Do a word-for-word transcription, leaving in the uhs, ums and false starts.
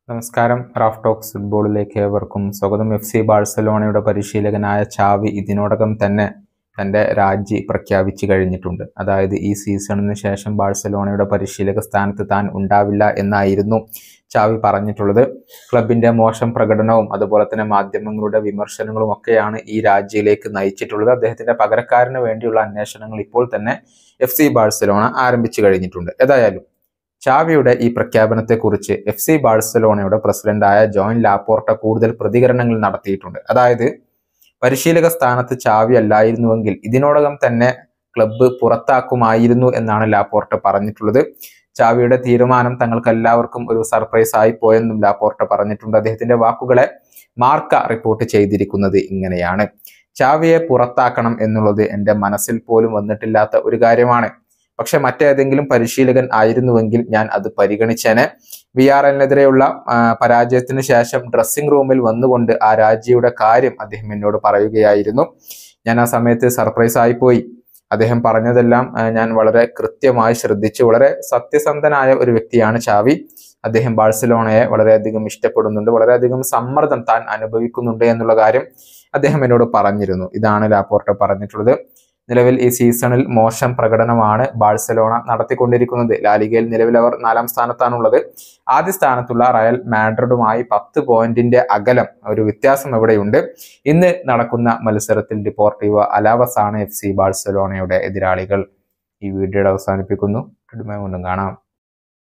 നമസ്കാരം. Raf talks ഫുട്ബോളിലേക്ക് ഏവർക്കും സ്വാഗതം. എഫ് സി ബാഴ്സലോണയുടെ പരിശീലകനായ ചാവി ഇതിനോടകം തന്നെ തൻ്റെ രാജി പ്രഖ്യാപിച്ചു കഴിഞ്ഞിട്ടുണ്ട്. അതായത് ഈ സീസണിന് ശേഷം ബാഴ്സലോണയുടെ പരിശീലക സ്ഥാനത്ത് താൻ ഉണ്ടാവില്ല എന്നായിരുന്നു ചാവി പറഞ്ഞിട്ടുള്ളത്. ക്ലബിന്റെ മോശം പ്രകടനവും അതുപോലെ തന്നെ മാധ്യമങ്ങളുടെ വിമർശനങ്ങളും ഒക്കെയാണ് ഈ രാജിയിലേക്ക് നയിച്ചിട്ടുള്ളത്. അദ്ദേഹത്തിന്റെ പകരക്കാരന് വേണ്ടിയുള്ള അന്വേഷണങ്ങൾ ഇപ്പോൾ തന്നെ എഫ് സി ബാഴ്സലോണ ആരംഭിച്ചു കഴിഞ്ഞിട്ടുണ്ട്. ഏതായാലും ചാവിയുടെ ഈ പ്രഖ്യാപനത്തെക്കുറിച്ച് എഫ് സി ബാഴ്സലോണയുടെ പ്രസിഡന്റായ ജോൺ ലാപ്പോർട്ട കൂടുതൽ പ്രതികരണങ്ങൾ നടത്തിയിട്ടുണ്ട്. അതായത് പരിശീലക സ്ഥാനത്ത് ചാവി അല്ലായിരുന്നുവെങ്കിൽ ഇതിനോടകം തന്നെ ക്ലബ്ബ് പുറത്താക്കുമായിരുന്നു എന്നാണ് ലാപ്പോർട്ട പറഞ്ഞിട്ടുള്ളത്. ചാവിയുടെ തീരുമാനം തങ്ങൾക്ക് എല്ലാവർക്കും ഒരു സർപ്രൈസ് ആയി പോയെന്നും ലാപ്പോർട്ട പറഞ്ഞിട്ടുണ്ട്. അദ്ദേഹത്തിന്റെ വാക്കുകളെ മാർക്ക റിപ്പോർട്ട് ചെയ്തിരിക്കുന്നത് ഇങ്ങനെയാണ്: ചാവിയെ പുറത്താക്കണം എന്നുള്ളത് എൻ്റെ മനസ്സിൽ പോലും വന്നിട്ടില്ലാത്ത ഒരു കാര്യമാണ്. പക്ഷെ മറ്റേതെങ്കിലും പരിശീലകൻ ആയിരുന്നുവെങ്കിൽ ഞാൻ അത് പരിഗണിച്ചേനെ. വി ആർ എല്ലിനെതിരെയുള്ള പരാജയത്തിന് ശേഷം ഡ്രസ്സിംഗ് റൂമിൽ വന്നുകൊണ്ട് ആ രാജിയുടെ കാര്യം അദ്ദേഹം എന്നോട് പറയുകയായിരുന്നു. ഞാൻ ആ സമയത്ത് സർപ്രൈസ് ആയിപ്പോയി. അദ്ദേഹം പറഞ്ഞതെല്ലാം ഞാൻ വളരെ കൃത്യമായി ശ്രദ്ധിച്ചു. വളരെ സത്യസന്ധനായ ഒരു വ്യക്തിയാണ് ചാവി. അദ്ദേഹം ബാഴ്സലോണയെ വളരെയധികം ഇഷ്ടപ്പെടുന്നുണ്ട്, വളരെയധികം സമ്മർദ്ദം താൻ അനുഭവിക്കുന്നുണ്ട് എന്നുള്ള കാര്യം അദ്ദേഹം എന്നോട് പറഞ്ഞിരുന്നു. ഇതാണ് ലാപ്പോർട്ട പറഞ്ഞിട്ടുള്ളത്. നിലവിൽ ഈ സീസണിൽ മോശം പ്രകടനമാണ് ബാഴ്സലോണ നടത്തിക്കൊണ്ടിരിക്കുന്നത്. ലാലിഗയിൽ നിലവിൽ അവർ നാലാം സ്ഥാനത്താണുള്ളത്. ആദ്യ സ്ഥാനത്തുള്ള റയൽ മാഡ്രിഡുമായി പത്ത് പോയിന്റിന്റെ അകലം, ഒരു വ്യത്യാസം എവിടെയുണ്ട്. ഇന്ന് നടക്കുന്ന മത്സരത്തിൽ ഡിപ്പോർട്ടീവോ അലാവസ് ആണ് എഫ് സി ബാഴ്സലോണയുടെ എതിരാളികൾ. ഈ വീഡിയോയുടെ അവസാനിപ്പിക്കുന്നു. വീണ്ടും കാണാം.